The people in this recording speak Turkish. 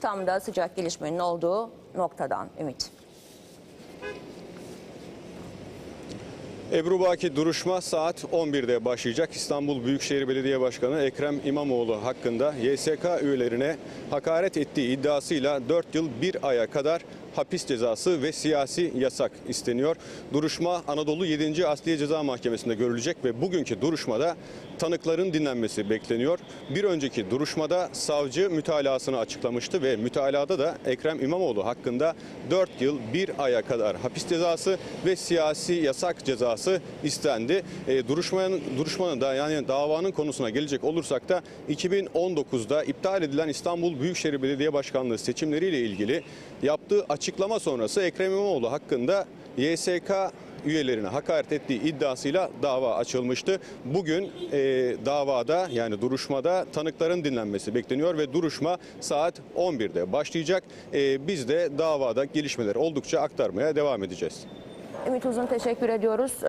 Tam da sıcak gelişmenin olduğu noktadan Ümit. Ebru Baki duruşma saat 11'de başlayacak. İstanbul Büyükşehir Belediye Başkanı Ekrem İmamoğlu hakkında YSK üyelerine hakaret ettiği iddiasıyla 4 yıl 1 aya kadar hapis cezası ve siyasi yasak isteniyor. Duruşma Anadolu 7. Asliye Ceza Mahkemesi'nde görülecek ve bugünkü duruşmada tanıkların dinlenmesi bekleniyor. Bir önceki duruşmada savcı mütalasını açıklamıştı ve mütalada da Ekrem İmamoğlu hakkında 4 yıl 1 aya kadar hapis cezası ve siyasi yasak cezası istendi. Duruşmanın da yani davanın konusuna gelecek olursak da 2019'da iptal edilen İstanbul Büyükşehir Belediye Başkanlığı seçimleriyle ilgili yaptığı açıklama sonrası Ekrem İmamoğlu hakkında YSK üyelerine hakaret ettiği iddiasıyla dava açılmıştı. Bugün davada yani duruşmada tanıkların dinlenmesi bekleniyor ve duruşma saat 11'de başlayacak. Biz de davada gelişmeleri oldukça aktarmaya devam edeceğiz. Ümit Uzun, teşekkür ediyoruz.